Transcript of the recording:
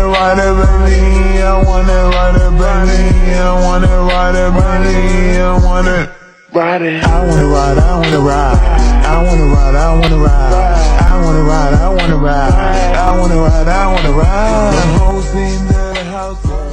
ride a Bentley, I wanna ride a Bentley, I wanna ride a Bentley, I wanna ride it. I wanna ride, I wanna ride, I wanna ride, I wanna ride, I wanna ride, I wanna ride, I wanna ride, I wanna ride. The hoes in the house.